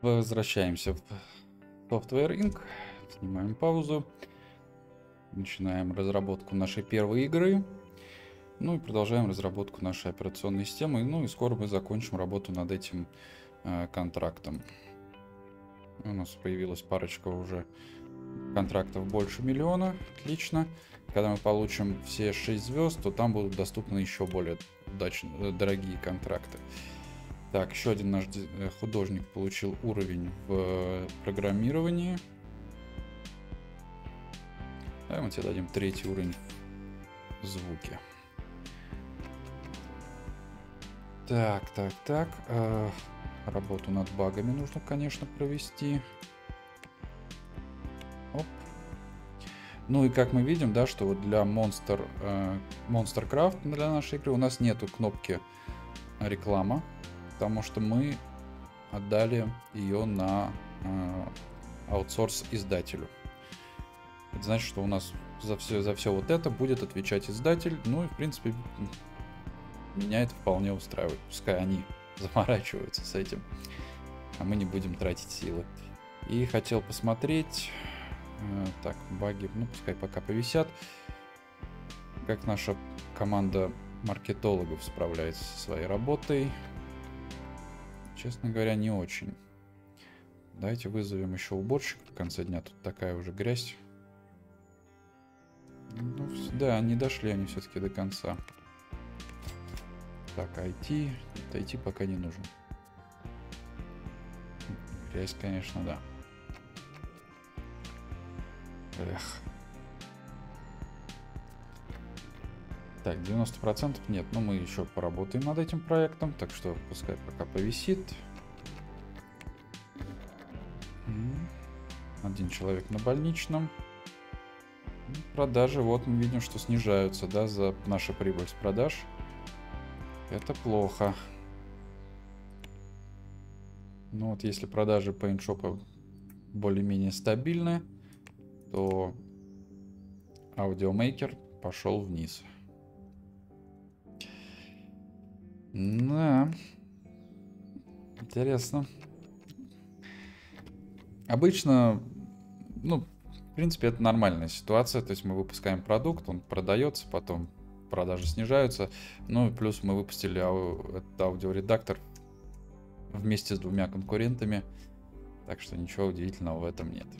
Возвращаемся в Software Inc. Снимаем паузу. Начинаем разработку нашей первой игры. Ну и продолжаем разработку нашей операционной системы. Ну и скоро мы закончим работу над этим контрактом. У нас появилась парочка уже контрактов больше 1 миллиона. Отлично. Когда мы получим все 6 звезд, то там будут доступны еще более дорогие контракты. Так, еще один наш художник получил уровень в программировании. Давай мы тебе дадим 3-й уровень в звуке. Так. Работу над багами нужно, конечно, провести. Оп. Ну и как мы видим, да, что вот для Monstercraft, для нашей игры, у нас нету кнопки реклама, потому что мы отдали ее на аутсорс издателю. Это значит, что у нас за все вот это будет отвечать издатель. Ну и в принципе меня это вполне устраивает. Пускай они заморачиваются с этим, а мы не будем тратить силы. И хотел посмотреть. Так, баги, ну пускай пока повисят. Как наша команда маркетологов справляется со своей работой. Честно говоря, не очень. Давайте вызовем еще уборщика в конце дня. Тут такая уже грязь. Ну, да, не дошли они все-таки до конца. Так, IT. IT пока не нужен. Грязь, конечно, да. Эх. Так, 90% нет. Но мы еще поработаем над этим проектом. Так что пускай пока повисит. Один человек на больничном. Продажи, вот мы видим, что снижаются, да, за наша прибыль с продаж. Это плохо. Ну вот если продажи PaintShop более-менее стабильны, то Audiomaker пошел вниз. Да. Интересно. Обычно, ну, в принципе, это нормальная ситуация. То есть мы выпускаем продукт, он продается, потом продажи снижаются. Ну и плюс мы выпустили этот аудиоредактор вместе с 2 конкурентами. Так что ничего удивительного в этом нет.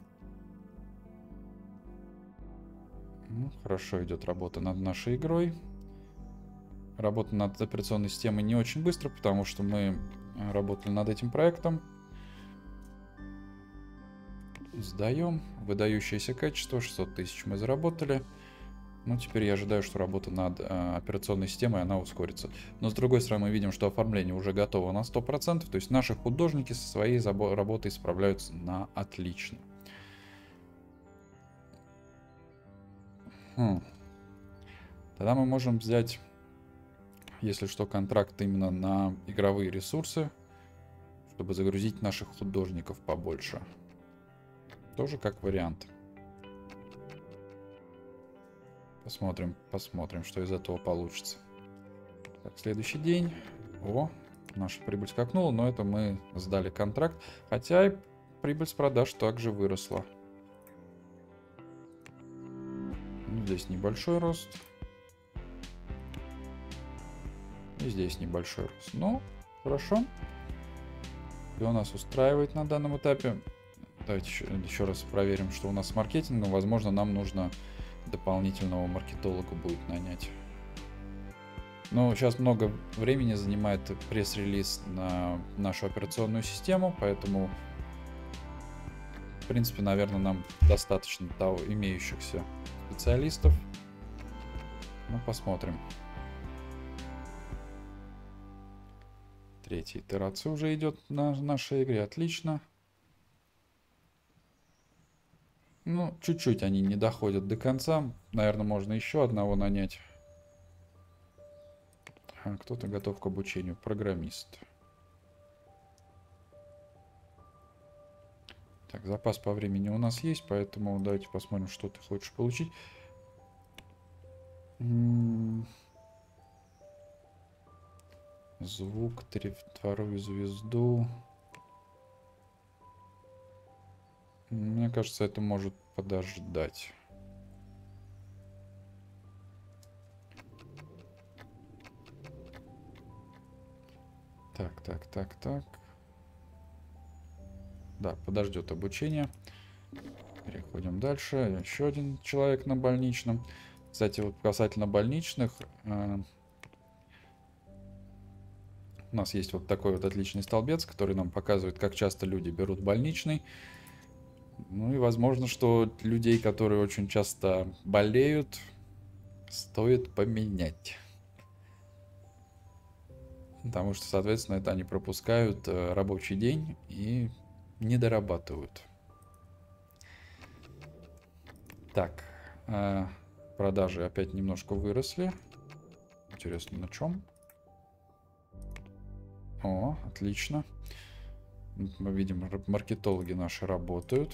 Ну, хорошо идет работа над нашей игрой. Работа над операционной системой не очень быстро, потому что мы работали над этим проектом. Сдаем. Выдающееся качество. 600 тысяч мы заработали. Ну, теперь я ожидаю, что работа над операционной системой, она ускорится. Но с другой стороны, мы видим, что оформление уже готово на 100%. То есть наши художники со своей работой справляются на отлично. Тогда мы можем взять, если что, контракт именно на игровые ресурсы, чтобы загрузить наших художников побольше. Тоже как вариант. Посмотрим, что из этого получится. Так, следующий день. О, наша прибыль скакнула, но это мы сдали контракт. Хотя и прибыль с продаж также выросла. Ну, здесь небольшой рост. И здесь небольшой рост. Ну, хорошо. Все нас устраивает на данном этапе. Давайте еще раз проверим, что у нас с маркетингом. Возможно, нам нужно дополнительного маркетолога будет нанять. Но сейчас много времени занимает пресс-релиз на нашу операционную систему, поэтому, в принципе, наверное, нам достаточно того имеющихся специалистов. Ну, посмотрим. 3-я итерация уже идет на нашей игре. Отлично. Ну, чуть-чуть они не доходят до конца. Наверное, можно еще одного нанять. Кто-то готов к обучению. Программист. Так, запас по времени у нас есть, поэтому давайте посмотрим, что ты хочешь получить. Звук, 2-ю звезду. Мне кажется, это может подождать. Так. Да, подождет обучение. Переходим дальше. Еще один человек на больничном. Кстати, вот касательно больничных, у нас есть вот такой вот отличный столбец, который нам показывает, как часто люди берут больничный. Ну и возможно, что людей, которые очень часто болеют, стоит поменять. Потому что, соответственно, это они пропускают рабочий день и не дорабатывают. Так, продажи опять немножко выросли. Интересно, на чем? О, отлично. Мы видим, маркетологи наши работают.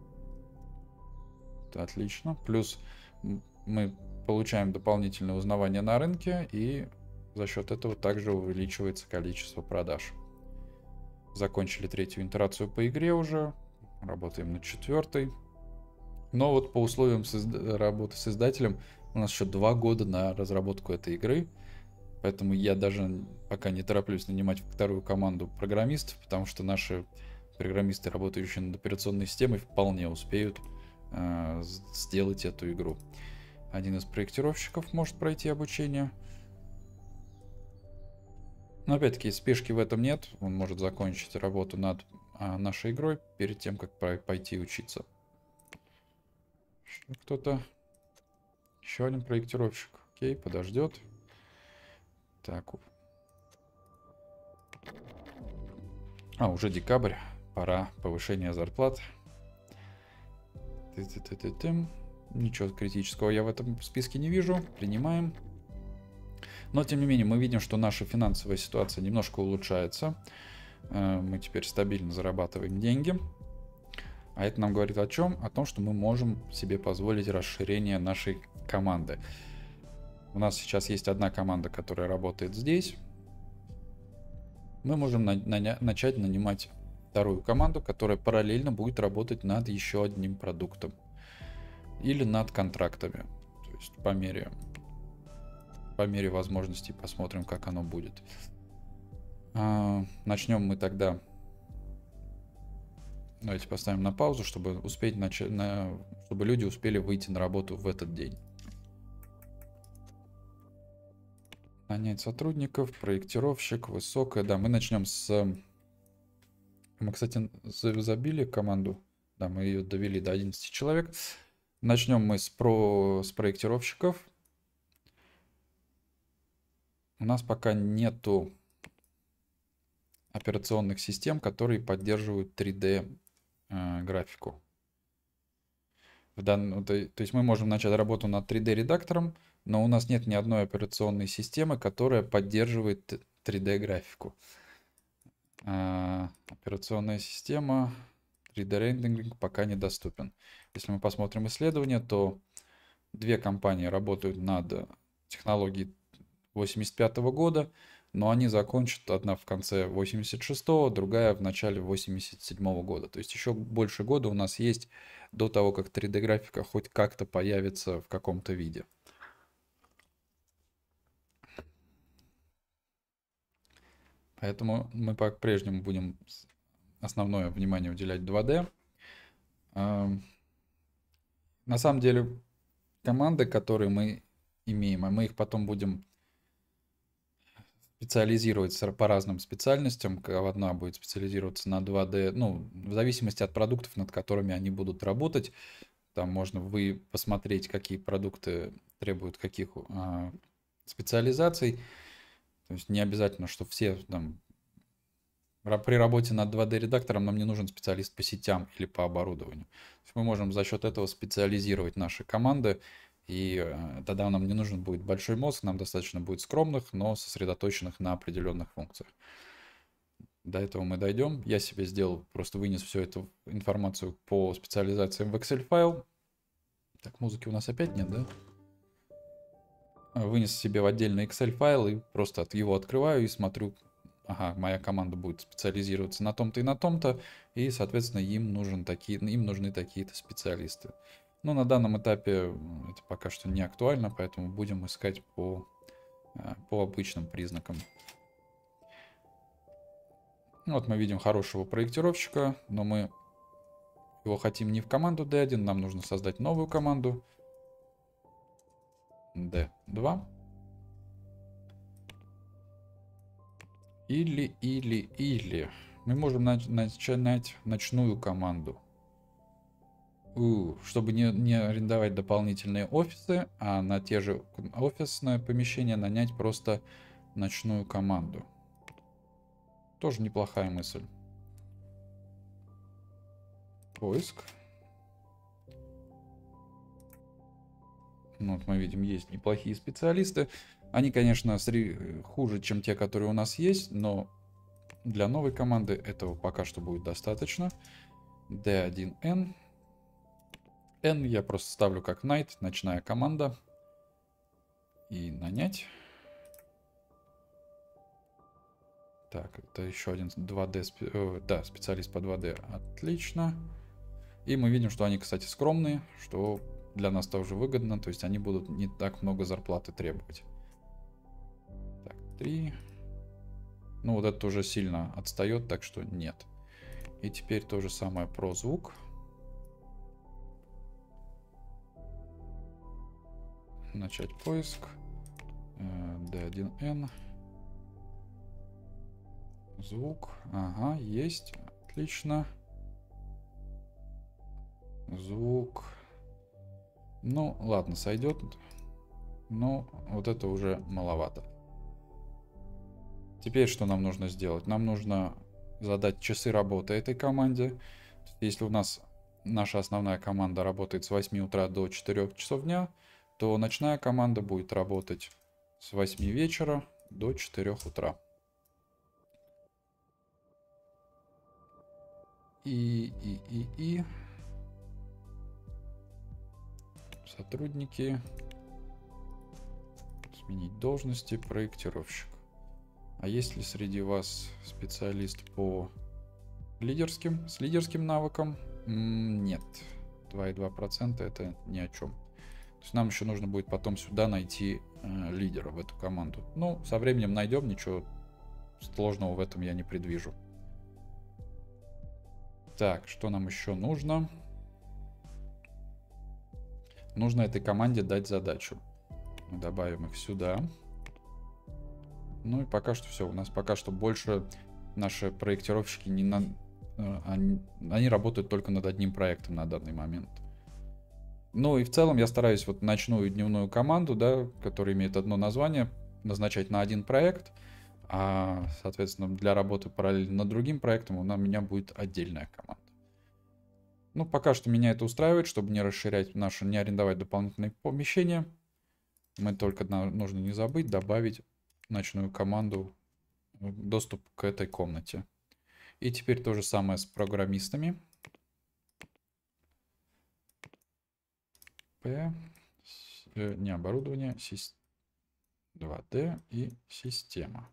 Это отлично. Плюс мы получаем дополнительное узнавание на рынке, и за счет этого также увеличивается количество продаж. Закончили третью итерацию по игре уже. Работаем над четвертой. Но вот по условиям работы с издателем у нас еще 2 года на разработку этой игры. Поэтому я даже пока не тороплюсь нанимать вторую команду программистов, потому что наши программисты, работающие над операционной системой, вполне успеют сделать эту игру. Один из проектировщиков может пройти обучение. Но опять-таки спешки в этом нет. Он может закончить работу над нашей игрой перед тем, как пойти учиться. Еще кто-то. Еще один проектировщик. Окей, подождет. Так. Уже декабрь. Пора повышения зарплат. Ничего критического я в этом списке не вижу. Принимаем. Но, тем не менее, мы видим, что наша финансовая ситуация немножко улучшается. Мы теперь стабильно зарабатываем деньги. А это нам говорит о чем? О том, что мы можем себе позволить расширение нашей команды. У нас сейчас есть одна команда, которая работает здесь. Мы можем начать нанимать вторую команду, которая параллельно будет работать над еще одним продуктом. Или над контрактами. То есть по мере возможностей посмотрим, как оно будет. Начнем мы тогда. Давайте поставим на паузу, чтобы успеть чтобы люди успели выйти на работу в этот день. Нанять сотрудников, проектировщик, высокая. Да, мы начнем с... Мы, кстати, забили команду. Да, мы ее довели до 11 человек. Начнем мы с проектировщиков. У нас пока нету операционных систем, которые поддерживают 3D графику. То есть мы можем начать работу над 3D редактором, но у нас нет ни одной операционной системы, которая поддерживает 3D графику. Операционная система 3D рендеринг пока недоступен. Если мы посмотрим исследования, то 2 компании работают над технологией 85-го года, но они закончат, одна в конце 86-го, другая в начале 87-го года. То есть еще больше года у нас есть до того, как 3D-графика хоть как-то появится в каком-то виде. Поэтому мы по-прежнему будем основное внимание уделять 2D. На самом деле, команды, которые мы имеем, мы их потом будем специализировать по разным специальностям. Одна будет специализироваться на 2D, ну, в зависимости от продуктов, над которыми они будут работать. Там можно посмотреть, какие продукты требуют каких специализаций. То есть не обязательно, что все там... При работе над 2D-редактором нам не нужен специалист по сетям или по оборудованию. То есть мы можем за счет этого специализировать наши команды, и тогда нам не нужен будет большой мозг, нам достаточно будет скромных, но сосредоточенных на определенных функциях. До этого мы дойдем. Я себе сделал, просто вынес всю эту информацию по специализациям в Excel файл. Так, музыки у нас опять нет, да? Вынес себе в отдельный Excel файл и просто его открываю и смотрю ага, моя команда будет специализироваться на том-то и на том-то, и, соответственно, им нужны такие-то специалисты. Но на данном этапе это пока что не актуально, поэтому будем искать по обычным признакам. Вот мы видим хорошего проектировщика, но мы его хотим не в команду D1, нам нужно создать новую команду D2. Или мы можем начинать ночную команду. Чтобы не арендовать дополнительные офисы, а на те же офисные помещения нанять просто ночную команду. Тоже неплохая мысль. Поиск. Ну, вот мы видим, есть неплохие специалисты. Они, конечно, хуже, чем те, которые у нас есть, но для новой команды этого пока что будет достаточно. D1N. N я просто ставлю как Night, ночная команда. И нанять. Так, это еще один 2D, да, специалист по 2D. Отлично. И мы видим, что они, кстати, скромные, что для нас тоже выгодно. То есть они будут не так много зарплаты требовать. Так, 3. Ну, вот это уже сильно отстает, так что нет. И теперь то же самое про звук. Начать поиск. D1N. Звук. Ага, есть. Отлично. Звук. Ну, ладно, сойдет. Но вот это уже маловато. Теперь что нам нужно сделать? Нам нужно задать часы работы этой команде. Если у нас наша основная команда работает с 8 утра до 4 часов дня, то ночная команда будет работать с 8 вечера до 4 утра. И сотрудники. Сменить должности, проектировщик. А есть ли среди вас специалист по с лидерским навыком? Нет. 2,2% это ни о чем. То есть нам еще нужно будет потом сюда найти лидера в эту команду. Ну, со временем найдем, ничего сложного в этом я не предвижу. Так, что нам еще нужно? Нужно этой команде дать задачу. Мы добавим их сюда. Ну и пока что все. У нас пока что больше наши проектировщики они работают только над одним проектом на данный момент. Ну и в целом я стараюсь вот ночную и дневную команду, да, которая имеет одно название, назначать на один проект. А, соответственно, для работы параллельно над другим проектом у меня будет отдельная команда. Ну, пока что меня это устраивает, чтобы не расширять не арендовать дополнительные помещения. Мы только нужно не забыть добавить ночную команду доступ к этой комнате. И теперь то же самое с программистами. Не оборудование, 2D и система.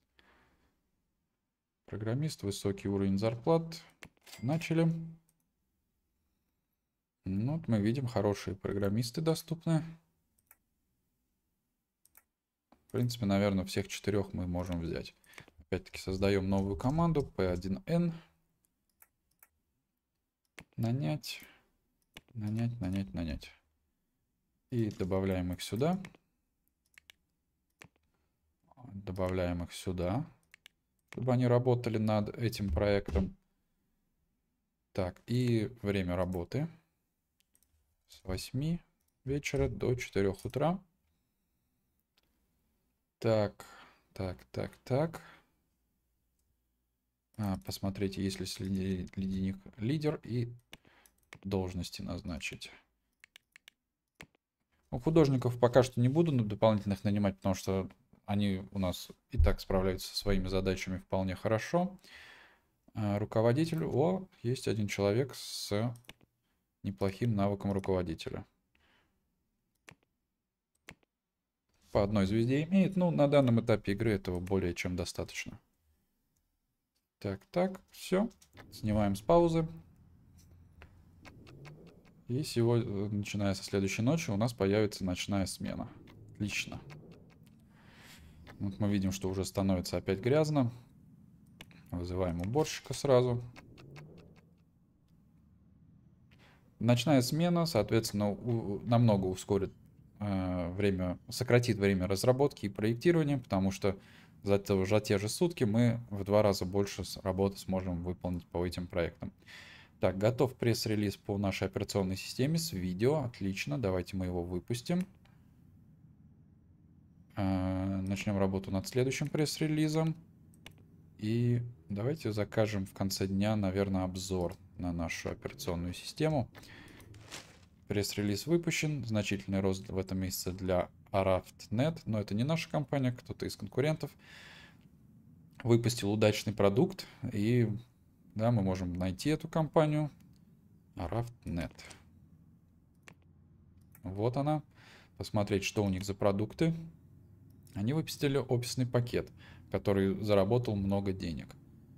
Программист, высокий уровень зарплат. Начали. Ну, вот мы видим, хорошие программисты доступны. В принципе, наверное, всех 4 мы можем взять. Опять-таки создаем новую команду P1N. Нанять. И добавляем их сюда. Добавляем их сюда, чтобы они работали над этим проектом. Так, и время работы с 8 вечера до 4 утра. Так. Посмотрите, есть ли среди них лидер и должности назначить. У художников пока что не буду дополнительных нанимать, потому что они у нас и так справляются со своими задачами вполне хорошо. Руководитель. Есть один человек с неплохим навыком руководителя. По одной звезде имеет. Ну, на данном этапе игры этого более чем достаточно. Так, все. Снимаем с паузы. И сегодня, начиная со следующей ночи, у нас появится ночная смена. Отлично. Вот мы видим, что уже становится опять грязно. Вызываем уборщика сразу. Ночная смена, соответственно, намного ускорит время, сократит время разработки и проектирования, потому что за те же сутки мы в 2 раза больше работы сможем выполнить по этим проектам. Так, готов пресс-релиз по нашей операционной системе с видео. Отлично, давайте мы его выпустим. Начнем работу над следующим пресс-релизом. И давайте закажем в конце дня, наверное, обзор на нашу операционную систему. Пресс-релиз выпущен. Значительный рост в этом месяце для Araft.net. Но это не наша компания, кто-то из конкурентов. Выпустил удачный продукт. И да, мы можем найти эту компанию. Araft.net. Вот она. Посмотреть, что у них за продукты. Они выпустили офисный пакет, который заработал много денег.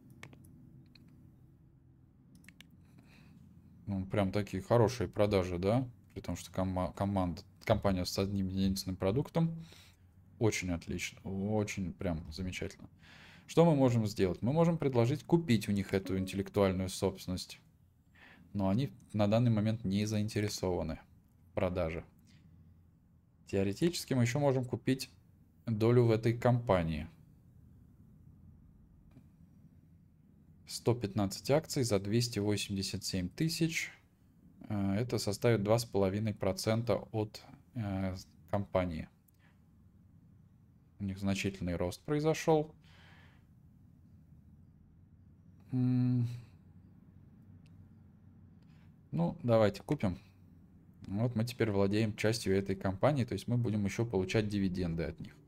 Ну, прям такие хорошие продажи, да? При том, что компания с одним единственным продуктом. Очень отлично. Очень прям замечательно. Что мы можем сделать? Мы можем предложить купить у них эту интеллектуальную собственность. Но они на данный момент не заинтересованы в продаже. Теоретически мы еще можем купить долю в этой компании. 115 акций за 287 тысяч. Это составит 2,5% от компании. У них значительный рост произошел. Ну, давайте купим. Вот мы теперь владеем частью этой компании, то есть мы будем еще получать дивиденды от них.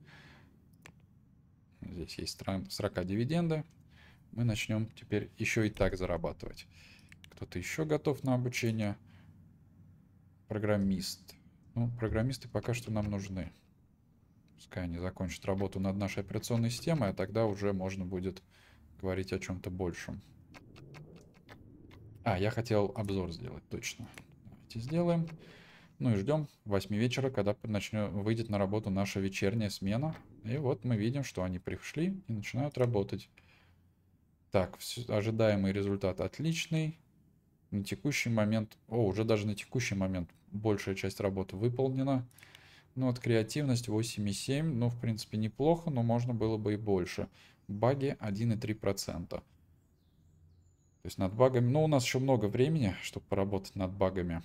Здесь есть строка дивиденды. Мы начнем теперь еще и так зарабатывать. Кто-то еще готов на обучение? Программист. Ну, программисты пока что нам нужны. Пускай они закончат работу над нашей операционной системой, а тогда уже можно будет говорить о чем-то большем. Я хотел обзор сделать, точно. Давайте сделаем. Ну и ждем 8 вечера, когда выйдет на работу наша вечерняя смена. И вот мы видим, что они пришли и начинают работать. Так, ожидаемый результат отличный. На текущий момент, уже даже на текущий момент большая часть работы выполнена. Ну вот креативность 8,7, ну в принципе неплохо, но можно было бы и больше. Баги 1,3%. То есть над багами, ну у нас еще много времени, чтобы поработать над багами.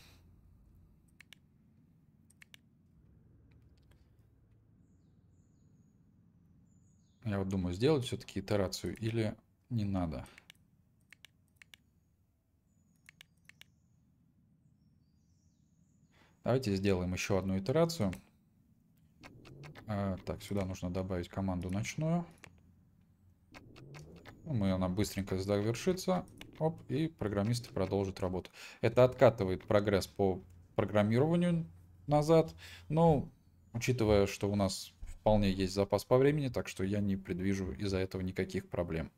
Я вот думаю, сделать все-таки итерацию или не надо. Давайте сделаем еще одну итерацию. Так, сюда нужно добавить команду ночную. Она быстренько завершится. Оп, и программисты продолжат работу. Это откатывает прогресс по программированию назад. Но, учитывая, что у нас вполне есть запас по времени, так что я не предвижу из-за этого никаких проблем.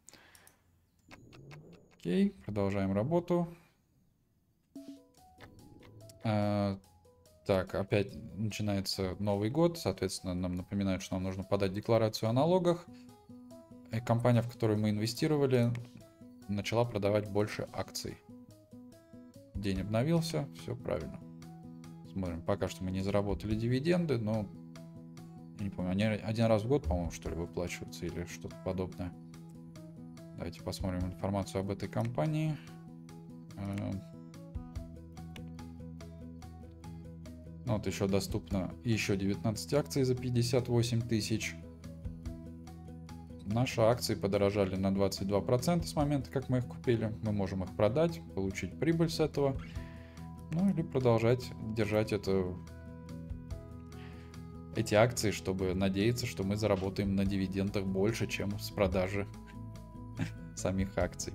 Окей, продолжаем работу. Так, опять начинается Новый год. Соответственно, нам напоминают, что нам нужно подать декларацию о налогах. И компания, в которую мы инвестировали, начала продавать больше акций. День обновился, все правильно. Смотрим, пока что мы не заработали дивиденды, но я не помню, они один раз в год, по-моему, что ли, выплачиваются или что-то подобное. Давайте посмотрим информацию об этой компании. Вот еще доступно еще 19 акций за 58 тысяч. Наши акции подорожали на 22% с момента, как мы их купили. Мы можем их продать, получить прибыль с этого. Ну или продолжать держать эти акции, чтобы надеяться, что мы заработаем на дивидендах больше, чем с продажи самих акций.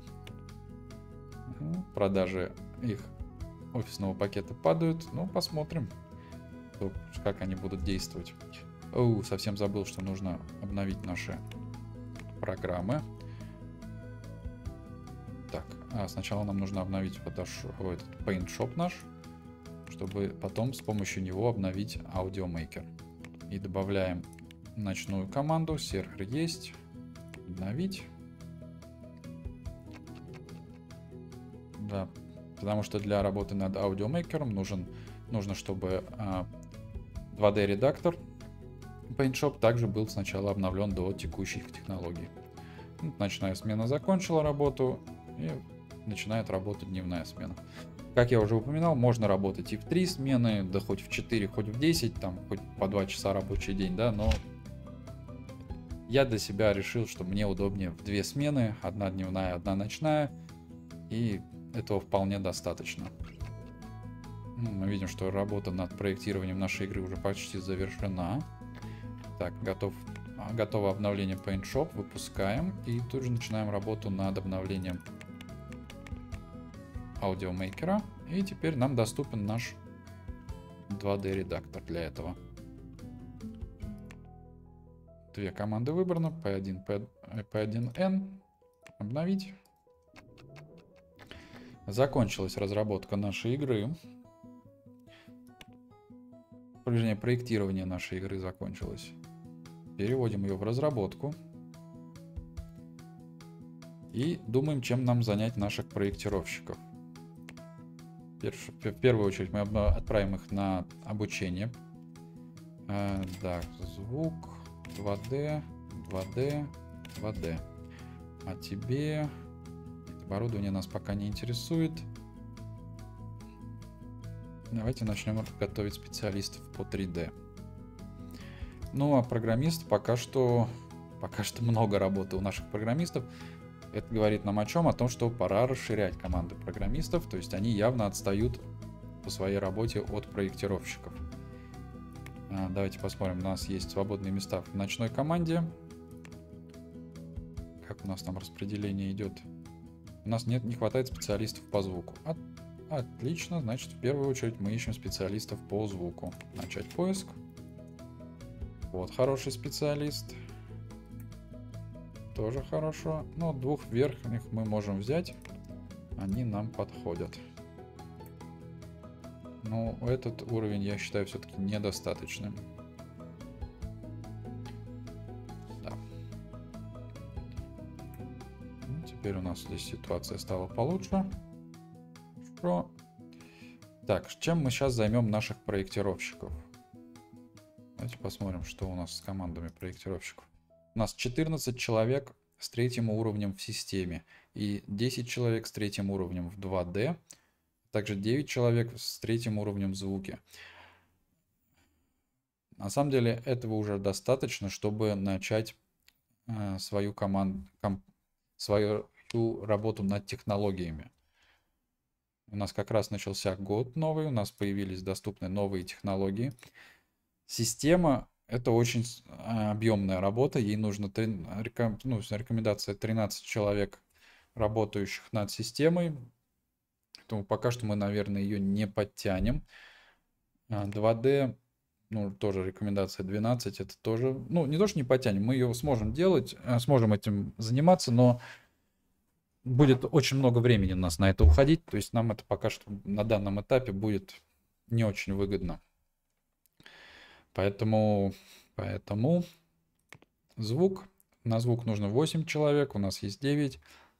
Продажи их офисного пакета падают. Ну, посмотрим, как они будут действовать. Совсем забыл, что нужно обновить наши программы. Так, сначала нам нужно обновить Photoshop, этот PaintShop наш, чтобы потом с помощью него обновить Audiomaker. И добавляем ночную команду. Сервер есть. Обновить. Да, потому что для работы над Audiomaker нужно, чтобы 2D-редактор PaintShop также был сначала обновлен до текущих технологий. Ночная смена закончила работу, и начинает работать дневная смена. Как я уже упоминал, можно работать и в 3 смены, да хоть в 4, хоть в 10, там хоть по 2 часа рабочий день, да, но я для себя решил, что мне удобнее в 2 смены, одна дневная, одна ночная, и этого вполне достаточно. Мы видим, что работа над проектированием нашей игры уже почти завершена. Так, готово обновление PaintShop, выпускаем и тут же начинаем работу над обновлением Audiomaker. И теперь нам доступен наш 2D-редактор для этого. 2 команды выбрано, P1, P1N. Обновить. Закончилась разработка нашей игры. Вернее, проектирование нашей игры закончилось. Переводим ее в разработку. И думаем, чем нам занять наших проектировщиков. В первую очередь мы отправим их на обучение. Так, звук, 2D, 2D, 2D. А тебе оборудование нас пока не интересует. Давайте начнем готовить специалистов по 3D. Ну, а программист пока что много работы у наших программистов. Это говорит нам о чем? О том, что пора расширять команды программистов. То есть они явно отстают по своей работе от проектировщиков. Давайте посмотрим. У нас есть свободные места в ночной команде. Как у нас там распределение идет? У нас не хватает специалистов по звуку. Отлично. Значит, в первую очередь мы ищем специалистов по звуку. Начать поиск. Вот хороший специалист. Тоже хорошо. Но 2 верхних мы можем взять. Они нам подходят. Но этот уровень я считаю все-таки недостаточным. Да. Теперь у нас здесь ситуация стала получше. Хорошо. Так, чем мы сейчас займем наших проектировщиков? Давайте посмотрим, что у нас с командами проектировщиков. У нас 14 человек с 3-м уровнем в системе и 10 человек с 3-м уровнем в 2D. Также 9 человек с 3-м уровнем в звуке. На самом деле этого уже достаточно, чтобы начать свою работу над технологиями. У нас как раз начался год новый, у нас появились доступны новые технологии. Система — это очень объемная работа, ей нужно рекомендация 13 человек, работающих над системой. Поэтому пока что мы, наверное, ее не подтянем. 2D, тоже рекомендация 12, это тоже, не то, что не подтянем, мы ее сможем делать, сможем этим заниматься, но будет очень много времени у нас на это уходить, то есть нам это пока что на данном этапе будет не очень выгодно. Поэтому звук. На звук нужно 8 человек, у нас есть 9.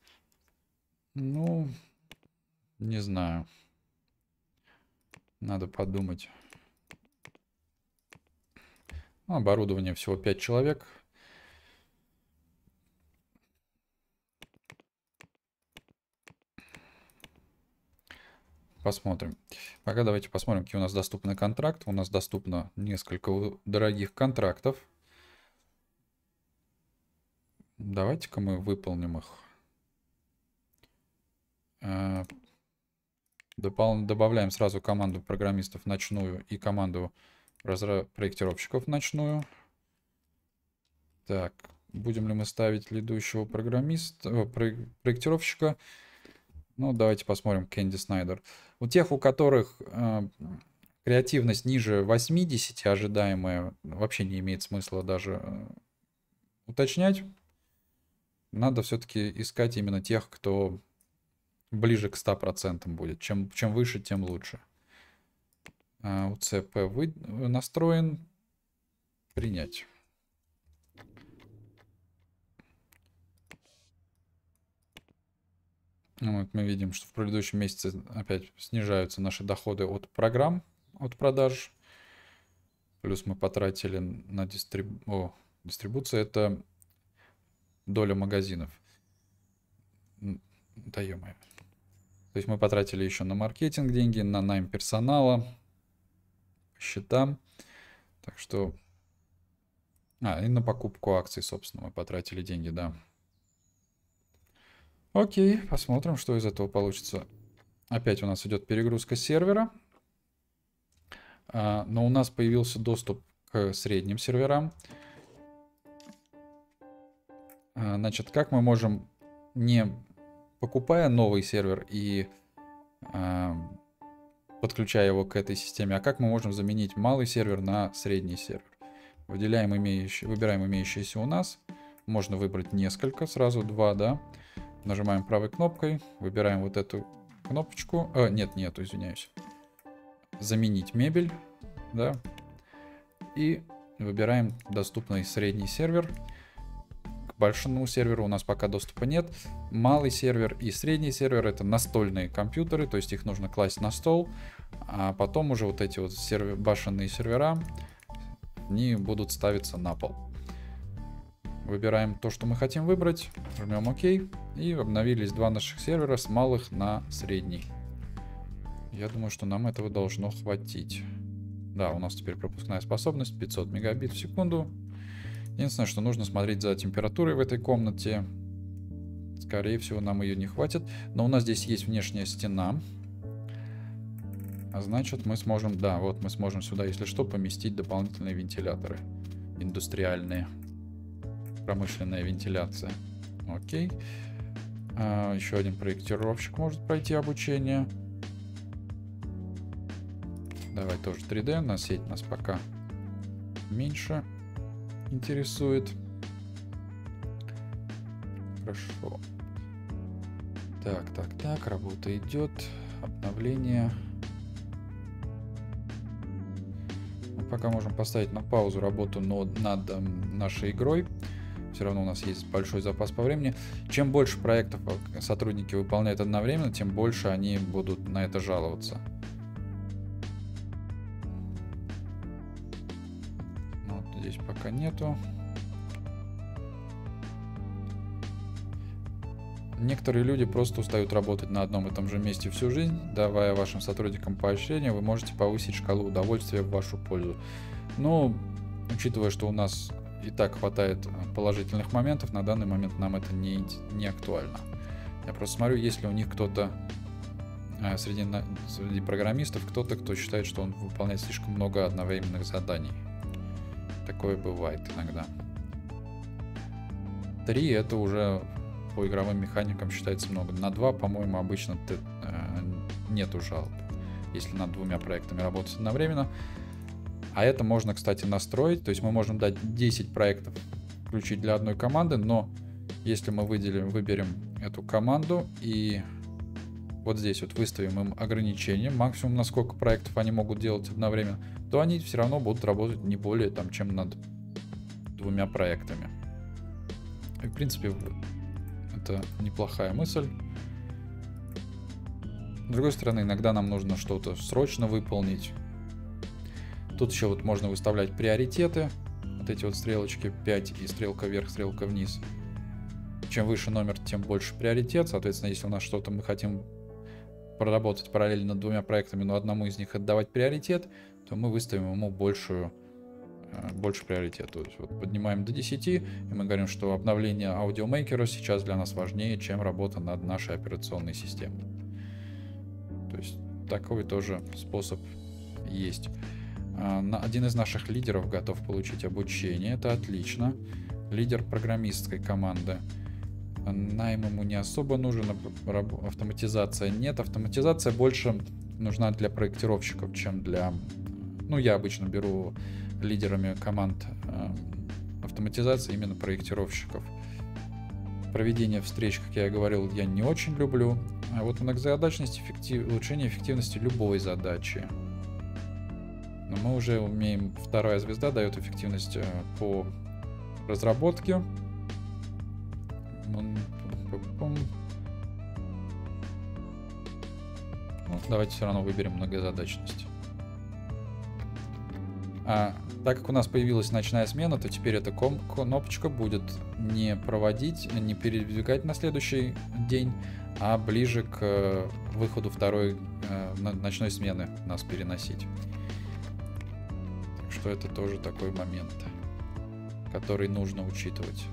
Не знаю. Надо подумать. Оборудование всего 5 человек. Посмотрим. Пока давайте посмотрим, какие у нас доступны контракты. У нас доступно несколько дорогих контрактов. Давайте-ка мы выполним их. Добавляем сразу команду программистов ночную и команду проектировщиков ночную. Так, будем ли мы ставить ведущего проектировщика? Давайте посмотрим. Кэнди Снайдер. У тех, у которых креативность ниже 80 ожидаемая, вообще не имеет смысла даже уточнять. Надо все-таки искать именно тех, кто ближе к 100% будет. Чем выше, тем лучше. УЦП настроен. Принять. Вот мы видим, что в предыдущем месяце опять снижаются наши доходы от программ, от продаж. Плюс мы потратили на дистрибуцию. Это доля магазинов. Да ё-моё. То есть мы потратили еще на маркетинг деньги, на найм персонала, счетам. Так что... и на покупку акций, собственно, мы потратили деньги, да. Окей, посмотрим, что из этого получится. Опять у нас идет перегрузка сервера. Но у нас появился доступ к средним серверам. Значит, как мы можем, не покупая новый сервер и подключая его к этой системе, а как мы можем заменить малый сервер на средний сервер? Выбираем имеющиеся у нас. Можно выбрать несколько, сразу 2, да. Нажимаем правой кнопкой, выбираем вот эту кнопочку. Извиняюсь. Заменить мебель, да. И выбираем доступный средний сервер. К большому серверу у нас пока доступа нет. Малый сервер и средний сервер — это настольные компьютеры, то есть их нужно класть на стол, а потом уже вот эти вот башенные сервера, они будут ставиться на пол. Выбираем то, что мы хотим выбрать, жмем ОК, и обновились 2 наших сервера с малых на средний. Я думаю, что нам этого должно хватить. Да, у нас теперь пропускная способность 500 мегабит в секунду. Единственное, что нужно смотреть за температурой в этой комнате. Скорее всего, нам ее не хватит. Но у нас здесь есть внешняя стена. А значит, мы сможем... Да, вот мы сможем сюда, если что, поместить дополнительные вентиляторы. Индустриальные. Промышленная вентиляция. Окей. Еще один проектировщик может пройти обучение. Давай тоже 3D. На сеть нас пока меньше интересует. Хорошо. Так. Работа идет. Обновление. Мы пока можем поставить на паузу работу над нашей игрой. Все равно у нас есть большой запас по времени. Чем больше проектов сотрудники выполняют одновременно, тем больше они будут на это жаловаться. Вот здесь пока нету. Некоторые люди просто устают работать на одном и том же месте всю жизнь. Давая вашим сотрудникам поощрение, вы можете повысить шкалу удовольствия в вашу пользу. Но, учитывая, что у нас и так хватает положительных моментов, на данный момент нам это не актуально. Я просто смотрю, есть ли у них кто-то среди программистов, кто считает, что он выполняет слишком много одновременных заданий. Такое бывает иногда. 3 это уже по игровым механикам считается много. На 2, по-моему, обычно нету жалоб, если над 2 проектами работать одновременно. А это можно, кстати, настроить. То есть мы можем дать 10 проектов включить для одной команды, но если мы выберем эту команду и вот здесь вот выставим им ограничение, максимум на сколько проектов они могут делать одновременно, то они все равно будут работать не более чем над 2 проектами. И, в принципе, это неплохая мысль. С другой стороны, иногда нам нужно что-то срочно выполнить. Тут еще вот можно выставлять приоритеты. Вот эти вот стрелочки 5 и стрелка вверх, стрелка вниз. Чем выше номер, тем больше приоритет. Соответственно, если у нас что-то мы хотим проработать параллельно над 2 проектами, но одному из них отдавать приоритет, то мы выставим ему больше приоритет. То есть вот поднимаем до 10, и мы говорим, что обновление аудиомейкера сейчас для нас важнее, чем работа над нашей операционной системой. То есть такой тоже способ есть. Один из наших лидеров готов получить обучение. Это отлично. Лидер программистской команды. Найм ему не особо нужен. Автоматизация нет. Автоматизация больше нужна для проектировщиков, чем для... Ну, я обычно беру лидерами команд автоматизации именно проектировщиков. Проведение встреч, как я говорил, я не очень люблю. А вот многозадачность, улучшение эффективности любой задачи. Но мы уже умеем, вторая звезда дает эффективность по разработке. Ну, давайте все равно выберем многозадачность. Так как у нас появилась ночная смена, то теперь эта кнопочка будет не проводить, не передвигать на следующий день, а ближе к выходу второй ночной смены нас переносить. Так что это тоже такой момент, который нужно учитывать.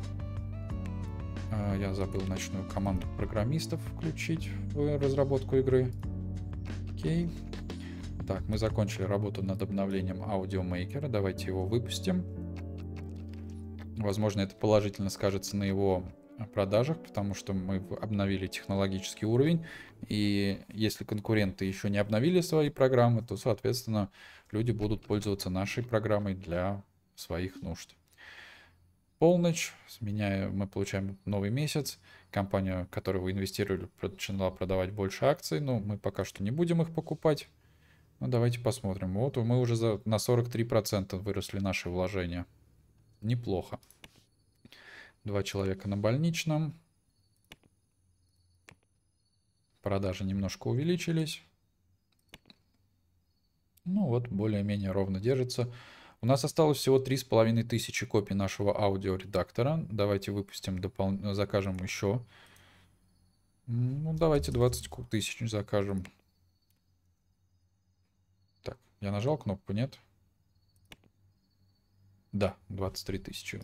Я забыл ночную команду программистов включить в разработку игры. Окей. Так, мы закончили работу над обновлением аудиомейкера. Давайте его выпустим. Возможно, это положительно скажется на его продажах, потому что мы обновили технологический уровень. И если конкуренты еще не обновили свои программы, то, соответственно, люди будут пользоваться нашей программой для своих нужд. Полночь, мы получаем новый месяц. Компания, в которую вы инвестировали, начала продавать больше акций, но мы пока что не будем их покупать. Ну, давайте посмотрим. Вот мы уже на 43% выросли наши вложения. Неплохо. 2 человека на больничном. Продажи немножко увеличились. Ну вот, более-менее ровно держится. У нас осталось всего 3500 копий нашего аудиоредактора. Давайте выпустим, закажем еще. Ну, давайте 20 тысяч закажем. Так, я нажал кнопку, нет? Да, 23 тысячи.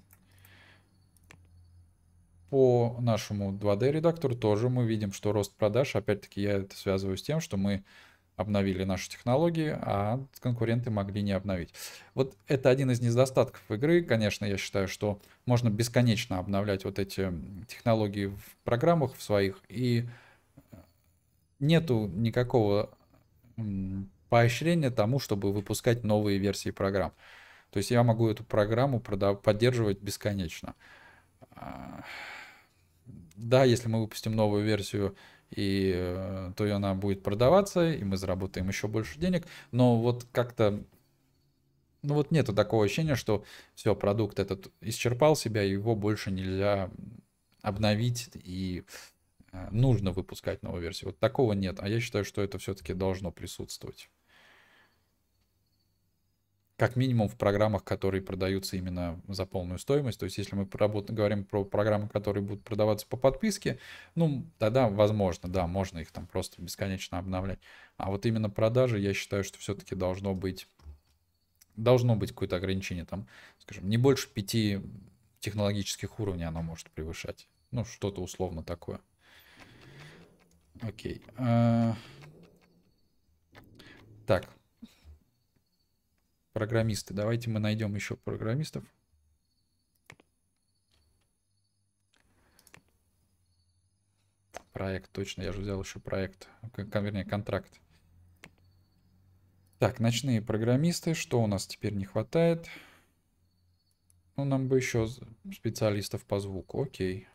По нашему 2D редактору тоже мы видим, что рост продаж. Опять-таки я это связываю с тем, что мы обновили наши технологии, а конкуренты могли не обновить. Вот это один из недостатков игры. Конечно, я считаю, что можно бесконечно обновлять вот эти технологии в программах в своих, и нету никакого поощрения тому, чтобы выпускать новые версии программ. То есть я могу эту программу поддерживать бесконечно. Да, если мы выпустим новую версию, то она будет продаваться, и мы заработаем еще больше денег. Но вот как-то, ну вот нету такого ощущения, что все, продукт этот исчерпал себя, и его больше нельзя обновить, и нужно выпускать новую версию. Вот такого нет. А я считаю, что это все-таки должно присутствовать. Как минимум в программах, которые продаются именно за полную стоимость. То есть если мы говорим про программы, которые будут продаваться по подписке, ну, тогда возможно, да, можно их там просто бесконечно обновлять. А вот именно продажи, я считаю, что все-таки должно быть какое-то ограничение. Там, скажем, не больше 5 технологических уровней оно может превышать. Ну, что-то условно такое. Окей. Так. Программисты. Давайте мы найдем еще программистов. Проект, точно. Я же взял еще проект. Вернее, контракт. Так, ночные программисты. Что у нас теперь не хватает? Ну, нам бы еще специалистов по звуку. Окей.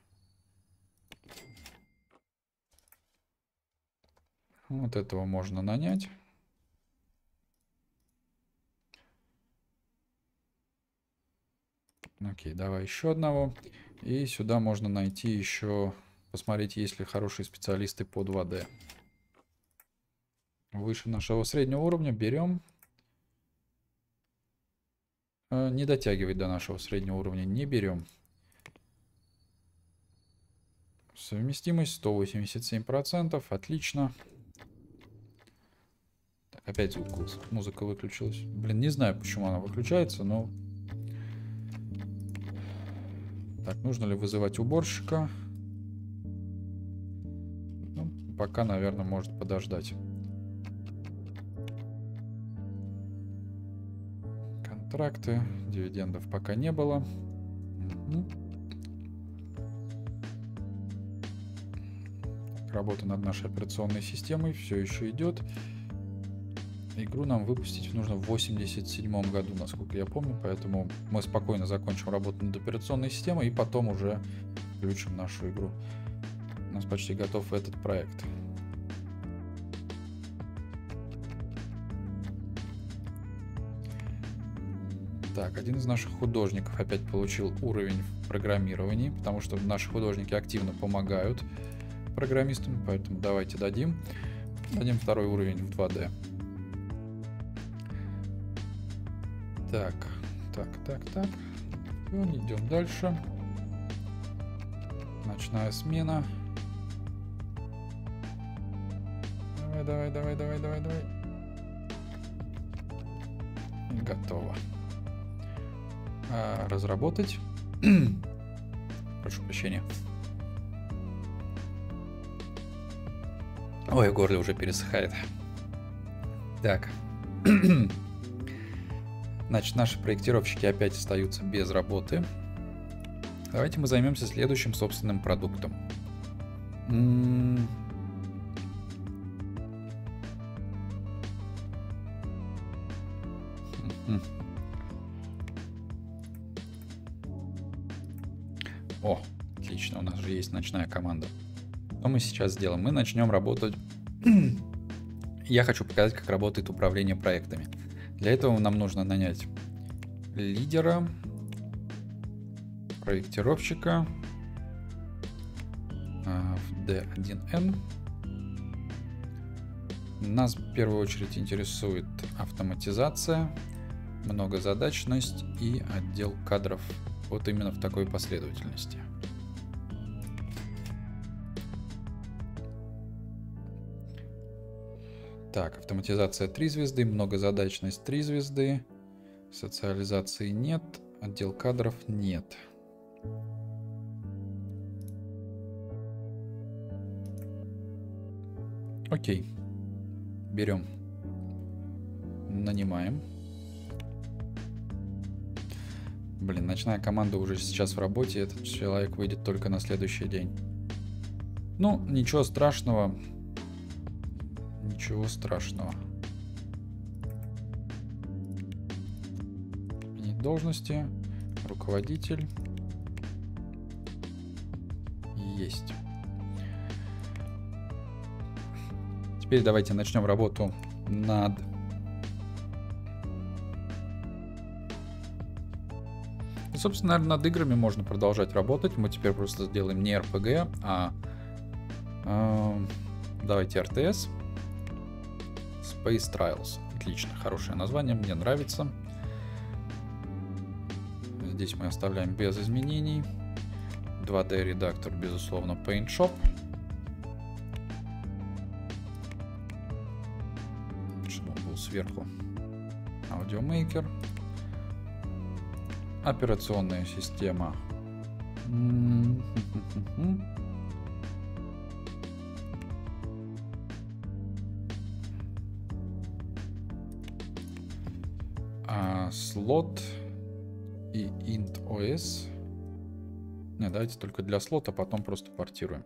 Вот этого можно нанять. Окей, давай еще одного. И сюда можно найти еще, посмотреть, есть ли хорошие специалисты по 2D. Выше нашего среднего уровня берем. Не дотягивает до нашего среднего уровня, не берем. Совместимость 187%, отлично. Так, опять музыка выключилась. Блин, не знаю, почему она выключается, но... Так, нужно ли вызывать уборщика? Ну, пока, наверное, может подождать. Контракты, дивидендов пока не было. Угу. Работа над нашей операционной системой все еще идет. Игру нам выпустить нужно в 1987 году, насколько я помню, поэтому мы спокойно закончим работу над операционной системой и потом уже включим нашу игру. У нас почти готов этот проект. Так, один из наших художников опять получил уровень в программировании, потому что наши художники активно помогают программистам, поэтому давайте дадим. Дадим второй уровень в 2D. Так. Идем дальше. Ночная смена. Давай. И готово. Разработать. Прошу прощения. Ой, в горле уже пересыхает. Так. Значит, наши проектировщики опять остаются без работы. Давайте мы займемся следующим собственным продуктом. О, отлично, у нас же есть ночная команда. Что мы сейчас сделаем? Мы начнем работать. Я хочу показать, как работает управление проектами. Для этого нам нужно нанять лидера, проектировщика в D1N. Нас в первую очередь интересует автоматизация, многозадачность и отдел кадров. Вот именно в такой последовательности. Так, автоматизация 3 звезды, многозадачность 3 звезды, социализации нет, отдел кадров нет. Окей, берем, нанимаем. Блин, ночная команда уже сейчас в работе, этот человек выйдет только на следующий день. Ну, ничего страшного. Ничего страшного. Сменить должности. Руководитель. Есть. Теперь давайте начнем работу над... Собственно, наверное, над играми можно продолжать работать. Мы теперь просто сделаем не RPG, а давайте RTS. Space Trials. Отлично, хорошее название, мне нравится. Здесь мы оставляем без изменений. 2D редактор, безусловно, Paint Shop. Чтобы он был сверху. Audiomaker. Операционная система. Слот и int.os. Не, давайте только для слота, потом просто портируем.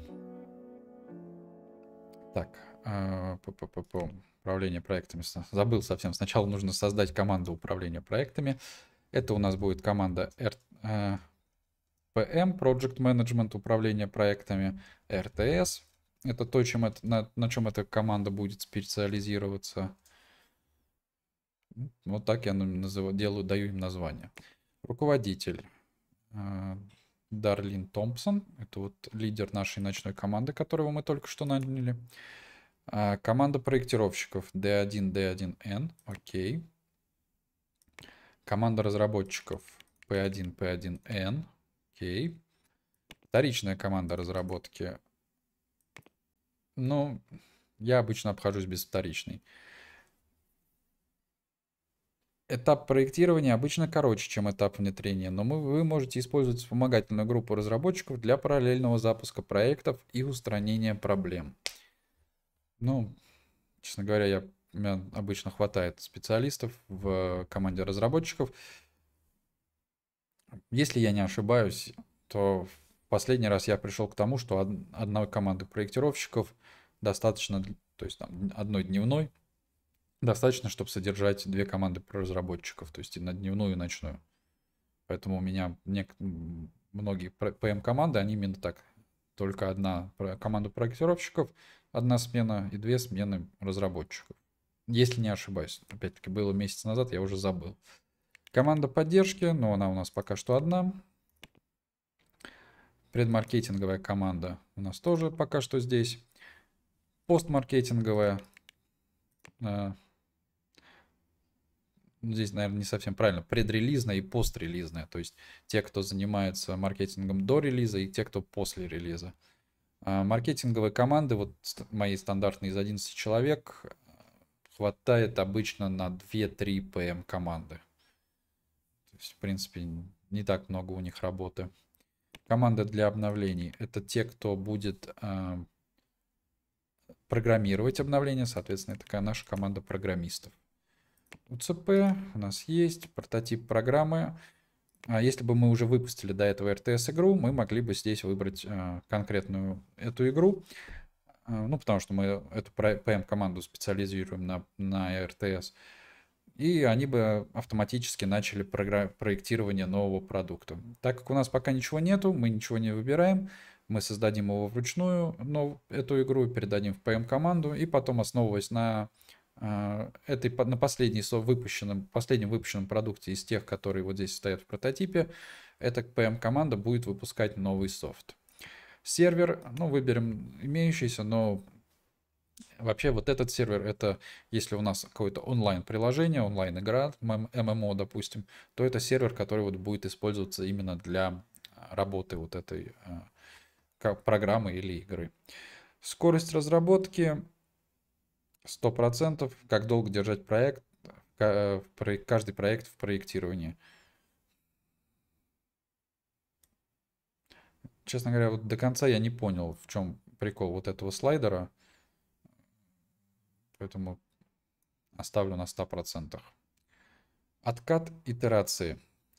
Так, управление проектами. Забыл совсем. Сначала нужно создать команду управления проектами. Это у нас будет команда PM, Project Management, управление проектами, RTS. Это то, на чем эта команда будет специализироваться. Вот так я даю им название. Руководитель Дарлин Томпсон. Это вот лидер нашей ночной команды, которого мы только что наняли. Команда проектировщиков D1, D1N. Окей. Команда разработчиков P1, P1N. Окей. Вторичная команда разработки. Ну, я обычно обхожусь без вторичной. Этап проектирования обычно короче, чем этап внедрения, но вы можете использовать вспомогательную группу разработчиков для параллельного запуска проектов и устранения проблем. Ну, честно говоря, у меня обычно хватает специалистов в команде разработчиков. Если я не ошибаюсь, то в последний раз я пришел к тому, что одной команды проектировщиков достаточно, то есть там, одной дневной, достаточно, чтобы содержать две команды разработчиков, то есть и на дневную, и ночную. Поэтому у меня многие PM-команды, они именно так. Только одна команда проектировщиков, одна смена и две смены разработчиков. Если не ошибаюсь. Опять-таки, было месяц назад, я уже забыл. Команда поддержки, но она у нас пока что одна. Предмаркетинговая команда у нас тоже пока что здесь. Постмаркетинговая. Здесь, наверное, не совсем правильно. Предрелизная и пострелизная. То есть те, кто занимается маркетингом до релиза, и те, кто после релиза. Маркетинговые команды, вот мои стандартные из 11 человек, хватает обычно на 2-3 PM команды. То есть, в принципе, не так много у них работы. Команда для обновлений — это те, кто будет программировать обновления, соответственно, это такая наша команда программистов. УЦП у нас есть, прототип программы. Если бы мы уже выпустили до этого RTS-игру, мы могли бы здесь выбрать конкретную эту игру. Ну, потому что мы эту PM-команду специализируем на RTS. И они бы автоматически начали проектирование нового продукта. Так как у нас пока ничего нету, мы ничего не выбираем, мы создадим его вручную, эту игру, передадим в PM-команду, и потом, основываясь на последнем выпущенном продукте из тех, которые вот здесь стоят в прототипе, эта PM-команда будет выпускать новый софт. Сервер, выберем имеющийся, но вообще вот этот сервер, это если у нас какое-то онлайн-приложение, онлайн-игра, ММО, допустим, то это сервер, который вот будет использоваться именно для работы вот этой программы или игры. Скорость разработки 100%. Как долго держать каждый проект в проектировании. Честно говоря, вот до конца я не понял, в чем прикол вот этого слайдера. Поэтому оставлю на 100%. Откат итерации.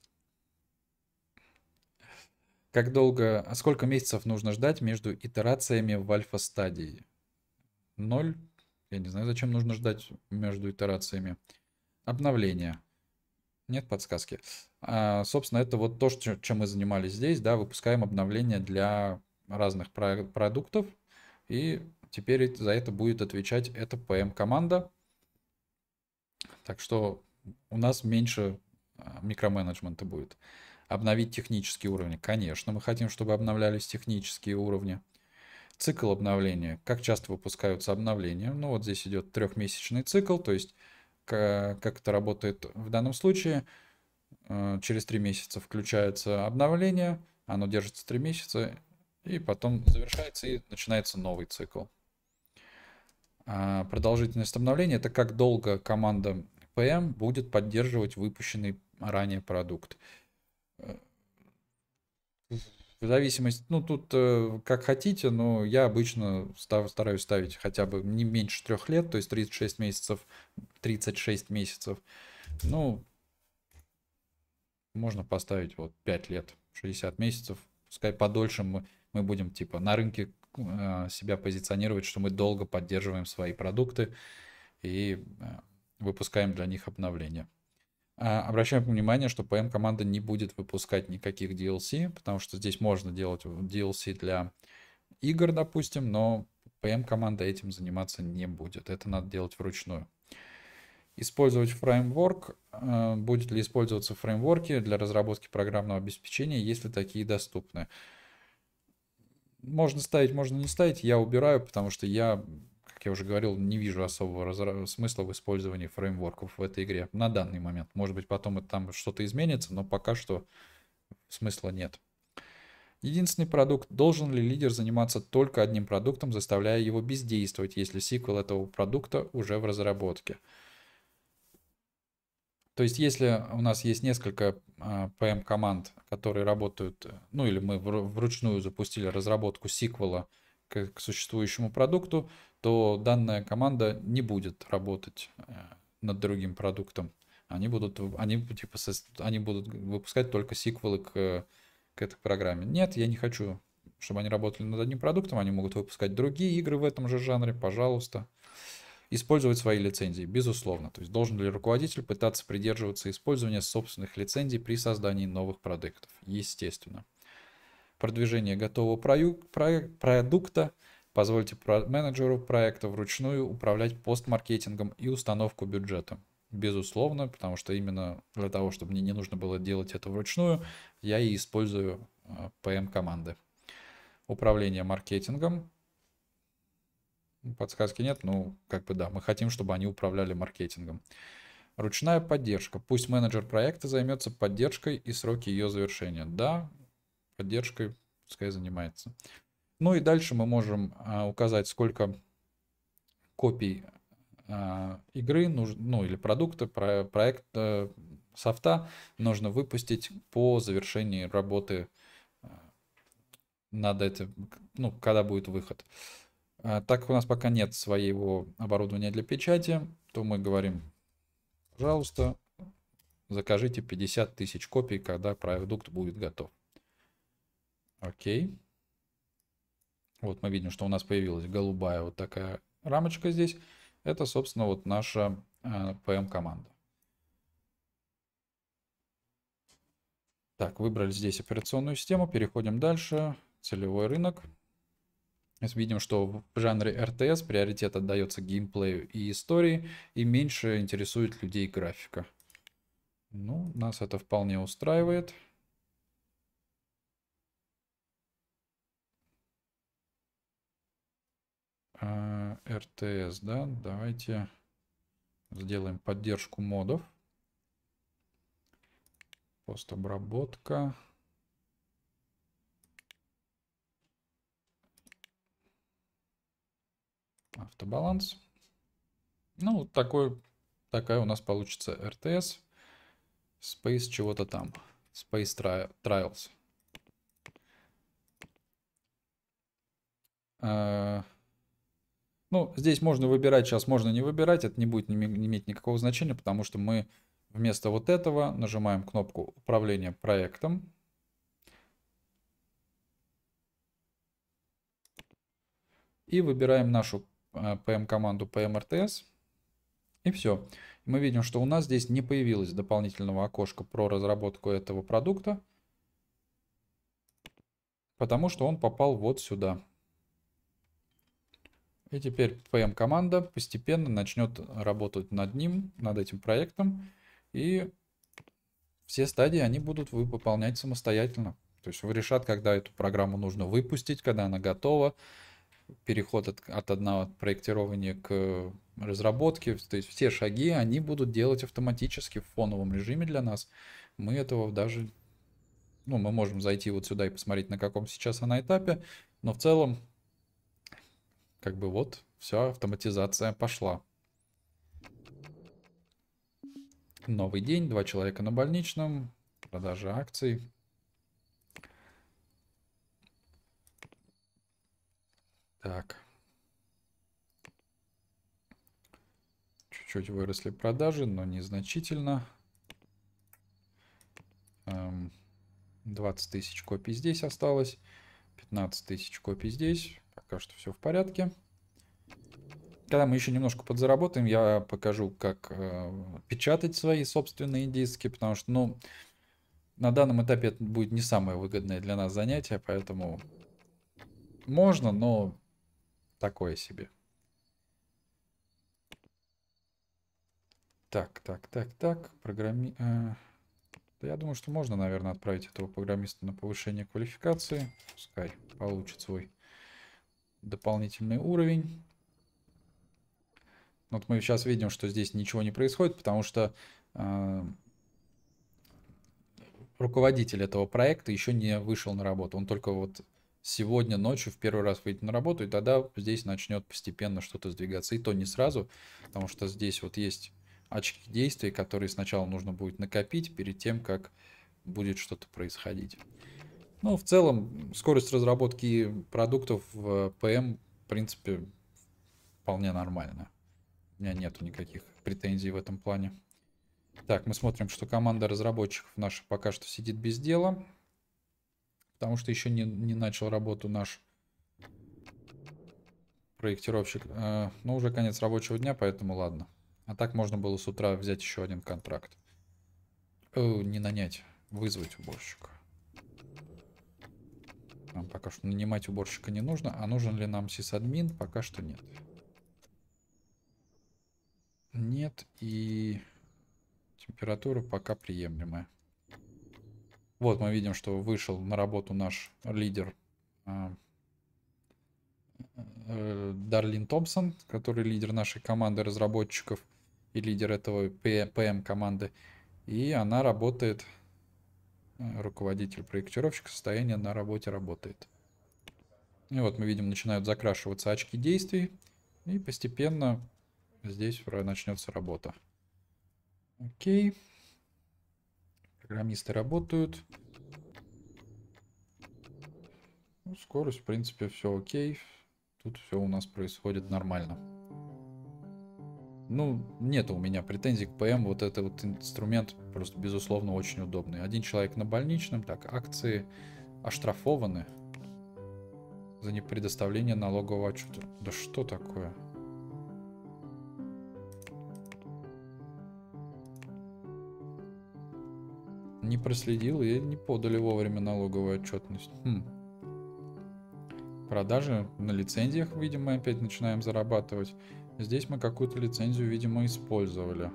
Сколько месяцев нужно ждать между итерациями в альфа-стадии? 0. Я не знаю, зачем нужно ждать между итерациями. Обновление. Нет подсказки. Собственно, это вот то, чем мы занимались здесь, да, выпускаем обновления для разных продуктов, и теперь за это будет отвечать эта PM-команда. Так что у нас меньше микроменеджмента будет. Обновить технические уровни. Конечно, мы хотим, чтобы обновлялись технические уровни. Цикл обновления. Как часто выпускаются обновления? Ну, вот здесь идет 3-месячный цикл, то есть как это работает в данном случае. Через 3 месяца включается обновление, оно держится 3 месяца, и потом завершается, и начинается новый цикл. Продолжительность обновления — это как долго команда PM будет поддерживать выпущенный ранее продукт. В зависимости, тут как хотите, но я обычно стараюсь ставить хотя бы не меньше 3 лет, то есть 36 месяцев. Можно поставить вот 5 лет, 60 месяцев, пускай подольше мы будем типа на рынке себя позиционировать, что мы долго поддерживаем свои продукты и выпускаем для них обновления. Обращаем внимание, что PM-команда не будет выпускать никаких DLC, потому что здесь можно делать DLC для игр, допустим, но PM-команда этим заниматься не будет. Это надо делать вручную. Использовать фреймворк. Будет ли использоваться фреймворки для разработки программного обеспечения, если такие доступны? Можно ставить, можно не ставить. Я убираю, потому что я, как я уже говорил, не вижу особого смысла в использовании фреймворков в этой игре на данный момент. Может быть, потом там что-то изменится, но пока что смысла нет. Единственный продукт. Должен ли лидер заниматься только одним продуктом, заставляя его бездействовать, если сиквел этого продукта уже в разработке? То есть, если у нас есть несколько PM-команд, которые работают, или мы вручную запустили разработку сиквела к существующему продукту, то данная команда не будет работать над другим продуктом. Они будут выпускать только сиквелы к этой программе. Нет, я не хочу, чтобы они работали над одним продуктом. Они могут выпускать другие игры в этом же жанре, пожалуйста. Использовать свои лицензии, безусловно. То есть должен ли руководитель пытаться придерживаться использования собственных лицензий при создании новых продуктов? Естественно. Продвижение готового продукта. Позвольте менеджеру проекта вручную управлять постмаркетингом и установку бюджета. безусловно, потому что именно для того, чтобы мне не нужно было делать это вручную, я и использую PM-команды. Управление маркетингом. Подсказки нет, ну, как бы да, мы хотим, чтобы они управляли маркетингом. Ручная поддержка. Пусть менеджер проекта займется поддержкой и сроки ее завершения. Да, поддержкой пускай занимается. Ну и дальше мы можем указать, сколько копий игры, ну или продукта, проекта, софта нужно выпустить по завершении работы над этим, ну, когда будет выход. Так как у нас пока нет своего оборудования для печати, то мы говорим, пожалуйста, закажите 50 тысяч копий, когда продукт будет готов. Окей. Вот мы видим, что у нас появилась голубая вот такая рамочка здесь. Это, собственно, вот наша PM-команда. Так, выбрали здесь операционную систему, переходим дальше. Целевой рынок. Видим, что в жанре РТС приоритет отдается геймплею и истории, и меньше интересует людей графика. Ну, нас это вполне устраивает. РТС, да, давайте сделаем поддержку модов. Постобработка. Автобаланс. Ну, такая у нас получится RTS. Space чего-то там. Space Trials. Ну, здесь можно выбирать, сейчас можно не выбирать. Это не будет не иметь никакого значения, потому что мы вместо вот этого нажимаем кнопку управления проектом. И выбираем нашу PM-команду PMRTS. И все. Мы видим, что у нас здесь не появилось дополнительного окошка про разработку этого продукта, потому что он попал вот сюда. И теперь PM-команда постепенно начнет работать над ним, над этим проектом. И все стадии они будут выполнять самостоятельно. То есть решат, когда эту программу нужно выпустить, когда она готова. Переход от одного проектирования к разработке. То есть все шаги они будут делать автоматически в фоновом режиме для нас. Мы этого даже... Ну, мы можем зайти вот сюда и посмотреть, на каком сейчас она этапе. Но в целом, как бы вот, вся автоматизация пошла. Новый день, 2 человека на больничном, продажа акций. Так. Чуть-чуть выросли продажи, но незначительно. 20 тысяч копий здесь осталось. 15 тысяч копий здесь. Пока что все в порядке. Когда мы еще немножко подзаработаем, я покажу, как печатать свои собственные диски, потому что, ну, на данном этапе это будет не самое выгодное для нас занятие, поэтому можно, но такое себе. Так. Да я думаю, что можно, наверное, отправить этого программиста на повышение квалификации. Пускай получит свой дополнительный уровень. Вот мы сейчас видим, что здесь ничего не происходит, потому что руководитель этого проекта еще не вышел на работу. Он только вот сегодня ночью в первый раз выйдет на работу, и тогда здесь начнет постепенно что-то сдвигаться. И то не сразу, потому что здесь вот есть очки действий, которые сначала нужно будет накопить перед тем, как будет что-то происходить. Ну, в целом, скорость разработки продуктов в PM, в принципе, вполне нормальная. У меня нету никаких претензий в этом плане. Так, мы смотрим, что команда разработчиков наша пока что сидит без дела, потому что еще не начал работу наш проектировщик. Но уже конец рабочего дня, поэтому ладно. А так можно было с утра взять еще один контракт. Не нанять, вызвать уборщика. Нам пока что нанимать уборщика не нужно. А нужен ли нам сисадмин? Пока что нет. Нет, и Температура пока приемлемая. Вот мы видим, что вышел на работу наш лидер Дарлин Томпсон, который лидер нашей команды разработчиков и лидер этого PM команды. И она работает, руководитель проектировщика, состояние на работе работает. И вот мы видим, начинают закрашиваться очки действий, и постепенно здесь начнется работа. Окей. Программисты работают. Ну, скорость, в принципе, все окей. Тут все у нас происходит нормально. Ну, нет у меня претензий к PM. Вот этот вот инструмент просто, безусловно, очень удобный. Один человек на больничном. Так, акции оштрафованы за непредоставление налогового отчета. Да что такое? Не проследил и не подали вовремя налоговую отчетность. Продажи на лицензиях, видимо, опять начинаем зарабатывать. Здесь мы какую-то лицензию, видимо, использовали.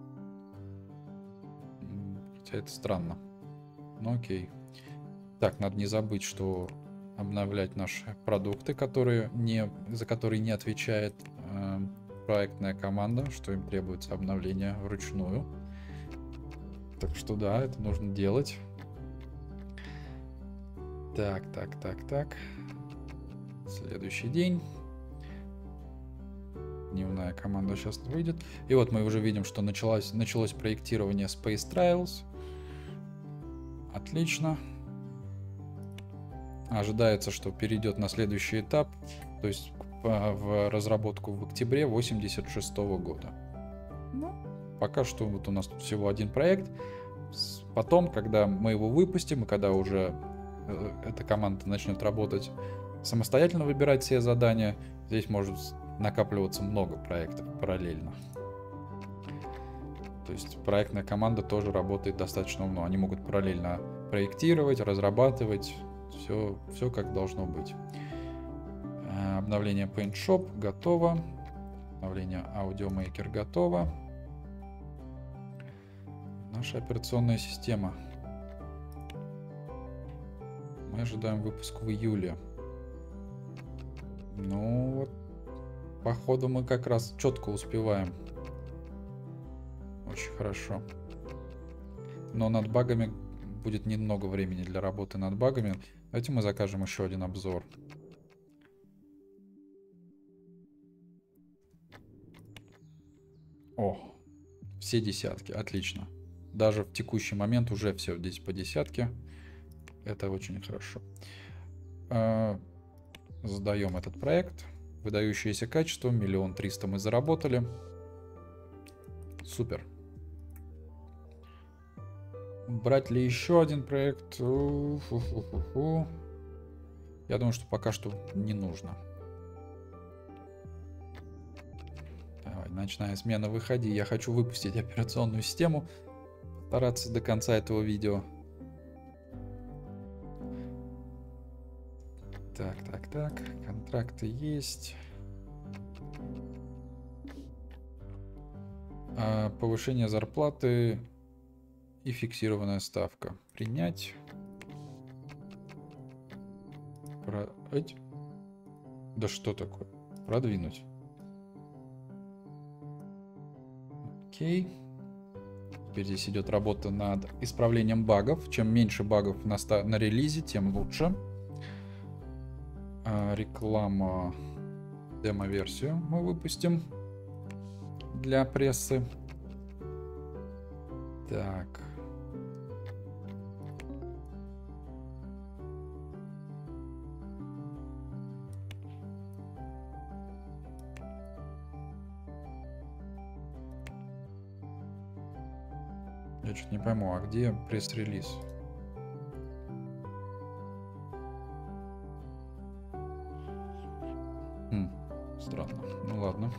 Хотя это странно. Ну окей. Так, надо не забыть, что обновлять наши продукты, за которые не отвечает проектная команда, что им требуется обновление вручную. Так что да, это нужно делать. Так. Следующий день. Дневная команда сейчас выйдет. И вот мы уже видим, что началось проектирование Space Trials. Отлично. Ожидается, что перейдет на следующий этап, то есть в разработку в октябре 1986 года. Ну, пока что вот у нас тут всего один проект. Потом, когда мы его выпустим, и когда уже эта команда начнет работать, самостоятельно выбирать все задания, здесь может накапливаться много проектов параллельно. То есть проектная команда тоже работает достаточно умно. Они могут параллельно проектировать, разрабатывать, все как должно быть. Обновление Paint Shop готово. Обновление Audio Maker готово. Наша операционная система. Мы ожидаем выпуск в июле. Ну вот, походу мы как раз четко успеваем. Очень хорошо. Но над багами будет немного времени для работы над багами. Давайте мы закажем еще один обзор. О, все десятки, отлично. Даже в текущий момент уже все здесь по десятке. Это очень хорошо. Сдаем этот проект. Выдающееся качество. 1 300 000 мы заработали. Супер. Брать ли еще один проект? Я думаю, что пока что не нужно. Давай, ночная смена, выходи. Я хочу выпустить операционную систему. Стараться до конца этого видео. Так. Контракты есть. Повышение зарплаты и фиксированная ставка. Принять. Да что такое? Продвинуть. Окей. Теперь здесь идет работа над исправлением багов. Чем меньше багов на релизе, тем лучше. Реклама, демо-версию мы выпустим для прессы. Так. Я что-то не пойму, а где пресс-релиз? Странно. Ну ладно.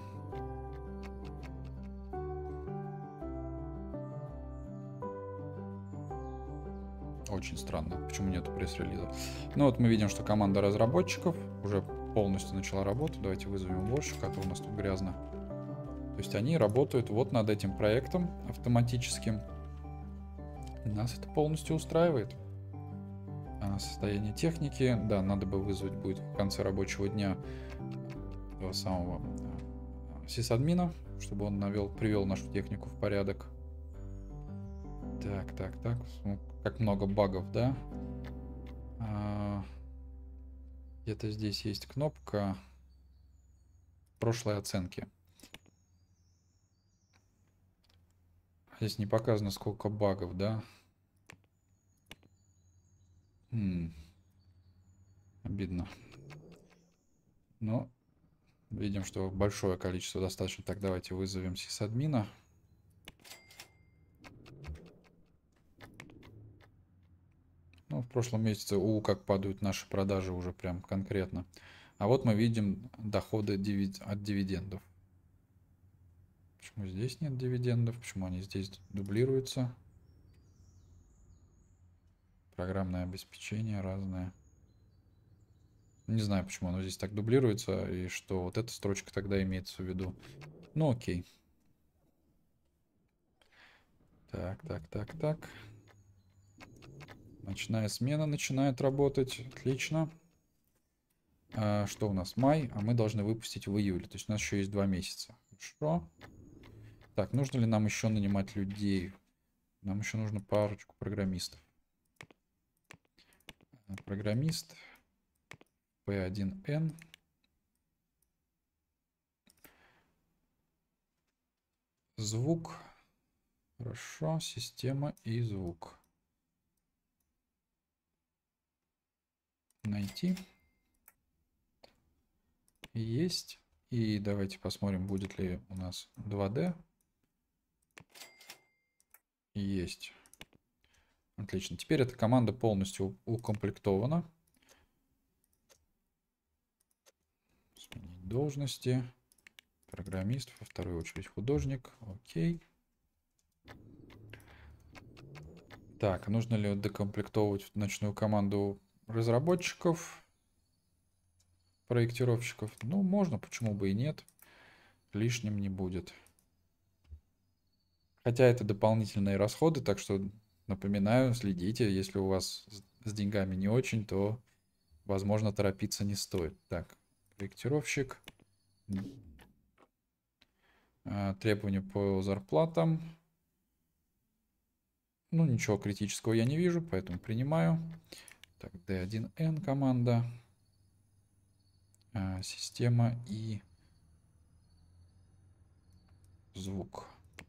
Очень странно. Почему нету пресс-релиза? Ну вот мы видим, что команда разработчиков уже полностью начала работу. Давайте вызовем уборщика, а то у нас тут грязно. То есть они работают вот над этим проектом автоматическим. И нас это полностью устраивает. Состояние техники. Да, надо бы вызвать будет в конце рабочего дня этого самого сисадмина, чтобы он привел нашу технику в порядок. Так. Ну, как много багов, да? Где-то здесь есть кнопка прошлой оценки. Здесь не показано, сколько багов, да? Обидно. Но видим, что большое количество достаточно. Так, давайте вызовем сисадмина. Ну, в прошлом месяце, как падают наши продажи уже прям конкретно. А вот мы видим доходы от дивидендов. Почему здесь нет дивидендов? Почему они здесь дублируются? Программное обеспечение разное. Не знаю, почему оно здесь так дублируется, и что вот эта строчка тогда имеется в виду. Ну, окей. Так. Ночная смена начинает работать. Отлично. Что у нас? Май, а мы должны выпустить в июле. То есть у нас еще есть 2 месяца. Хорошо. Так, нужно ли нам еще нанимать людей? Нам еще нужно парочку программистов. Программист P1N. Звук. Хорошо. Система и звук. Найти. Есть. И давайте посмотрим, будет ли у нас 2D. Есть. Отлично. Теперь эта команда полностью укомплектована. Сменить должности. Программист, во вторую очередь художник. Окей. Так, нужно ли докомплектовывать ночную команду разработчиков, проектировщиков? Ну, можно, почему бы и нет. Лишним не будет. Хотя это дополнительные расходы, так что напоминаю, следите, если у вас с деньгами не очень, то, возможно, торопиться не стоит. Так, проектировщик. Требования по зарплатам. Ну, ничего критического я не вижу, поэтому принимаю. Так, D1N команда. Система и звук.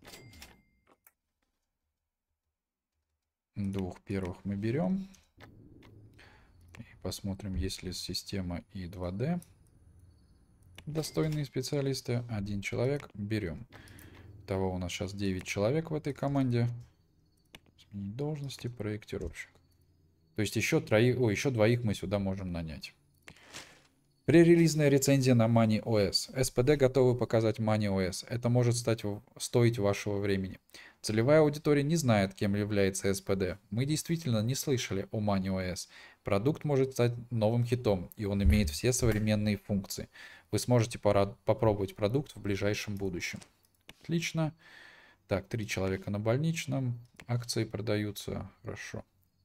2 первых мы берем. И посмотрим, есть ли система и 2D. Достойные специалисты. 1 человек. Берем. Итого у нас сейчас 9 человек в этой команде. Сменить должности. Проектировщик. То есть еще 2 мы сюда можем нанять. Пререлизная рецензия на MoneyOS. SPD готовы показать MoneyOS. Это может стоить вашего времени. Целевая аудитория не знает, кем является SPD. Мы действительно не слышали о MoneyOS. Продукт может стать новым хитом, и он имеет все современные функции. Вы сможете попробовать продукт в ближайшем будущем. Отлично. Так, 3 человека на больничном. Акции продаются. Хорошо.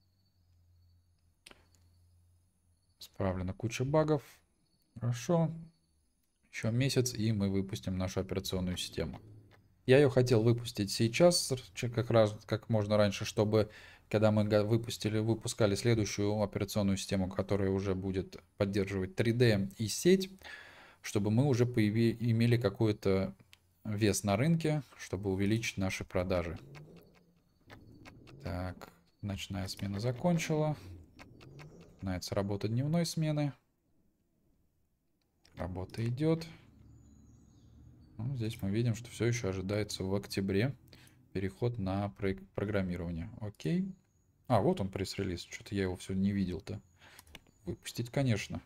Справлена куча багов. Хорошо. Еще месяц, и мы выпустим нашу операционную систему. Я ее хотел выпустить сейчас, как можно раньше, чтобы, когда мы выпускали следующую операционную систему, которая уже будет поддерживать 3D и сеть, чтобы мы уже имели какой-то вес на рынке, чтобы увеличить наши продажи. Так, ночная смена закончила. Начинается работа дневной смены. Работа идет. Ну, здесь мы видим, что все еще ожидается в октябре переход на программирование. Окей. Вот он пресс-релиз. Что-то я его все не видел-то. Выпустить, конечно.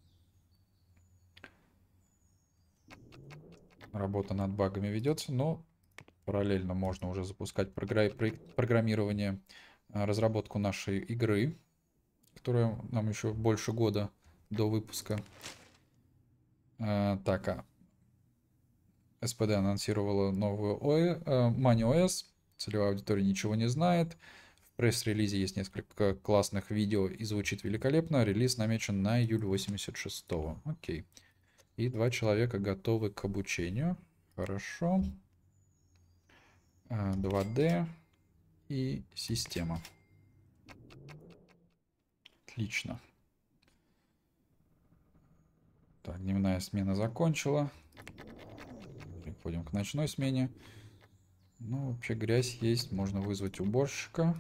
Работа над багами ведется, но параллельно можно уже запускать программирование, разработку нашей игры, которая нам еще больше года до выпуска. Так, SPD анонсировала новую MoneyOS. Целевая аудитория ничего не знает. В пресс-релизе есть несколько классных видео и звучит великолепно. Релиз намечен на июль 86-го. Окей. И 2 человека готовы к обучению. Хорошо. 2D и система. Отлично. Так, дневная смена закончила. Переходим к ночной смене. Ну, вообще грязь есть. Можно вызвать уборщика.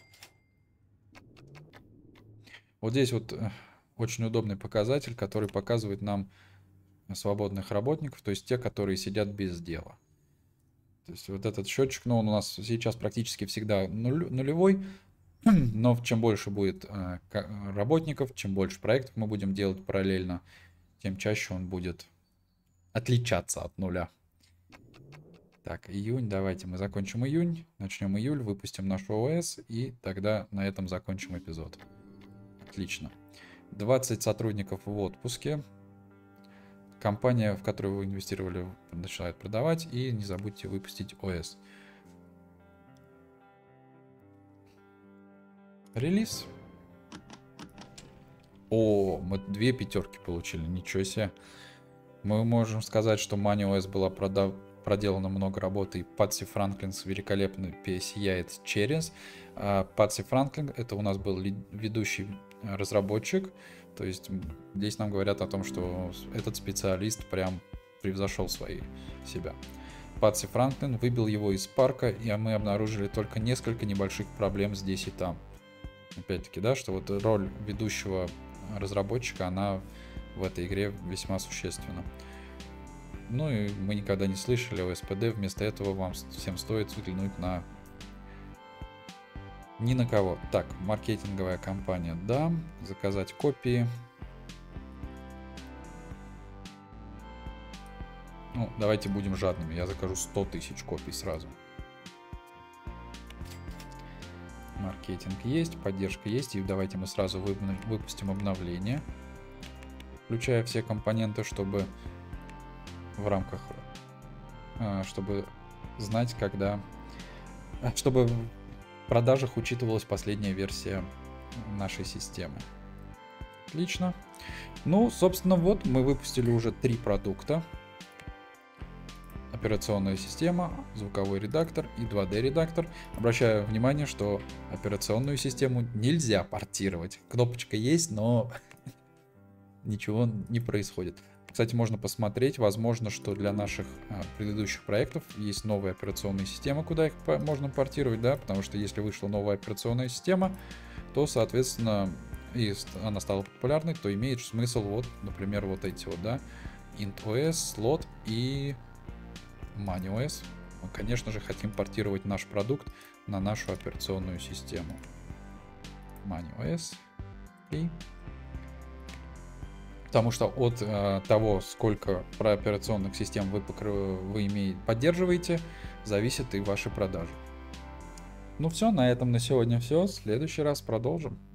Вот здесь вот очень удобный показатель, который показывает нам свободных работников, то есть те, которые сидят без дела. То есть вот этот счетчик, ну, он у нас сейчас практически всегда нулевой, но чем больше будет работников, чем больше проектов мы будем делать параллельно, тем чаще он будет отличаться от нуля. Так, июнь, давайте мы закончим июнь, начнем июль, выпустим нашу ОС, и тогда на этом закончим эпизод. Отлично. 20 сотрудников в отпуске. Компания, в которую вы инвестировали, начинает продавать, и не забудьте выпустить ОС. Релиз. О, мы 2 пятерки получили, ничего себе. Мы можем сказать, что MoneyOS была проделано много работы, и Патси Франклин великолепно сияет через. Патси Франклин — это у нас был ведущий разработчик, то есть здесь нам говорят о том, что этот специалист прям превзошел себя. Патси Франклин выбил его из парка, и мы обнаружили только несколько небольших проблем здесь и там. Опять-таки, да, что вот роль ведущего разработчика, она в этой игре весьма существенна. Ну и мы никогда не слышали о SPD, вместо этого вам всем стоит взглянуть на... Ни на кого. Так, маркетинговая компания, да. Заказать копии. Ну, давайте будем жадными. Я закажу 100 тысяч копий сразу. Маркетинг есть, поддержка есть. И давайте мы сразу выпустим обновление, включая все компоненты, чтобы в рамках, чтобы знать, когда, чтобы в продажах учитывалась последняя версия нашей системы. Отлично. Ну, собственно, вот мы выпустили уже 3 продукта. Операционная система, звуковой редактор и 2D редактор. Обращаю внимание, что операционную систему нельзя портировать. Кнопочка есть, но ничего не происходит. Кстати, можно посмотреть, возможно, что для наших предыдущих проектов есть новая операционная система, куда их можно портировать, да, потому что если вышла новая операционная система, то, соответственно, и она стала популярной, то имеет смысл, вот, например, вот эти вот, да, IntOS, Slot и MoneyOS. Мы, конечно же, хотим портировать наш продукт на нашу операционную систему. MoneyOS и... Потому что от того, сколько операционных систем вы поддерживаете, зависит и ваши продажи. Ну все, на этом на сегодня все. В следующий раз продолжим.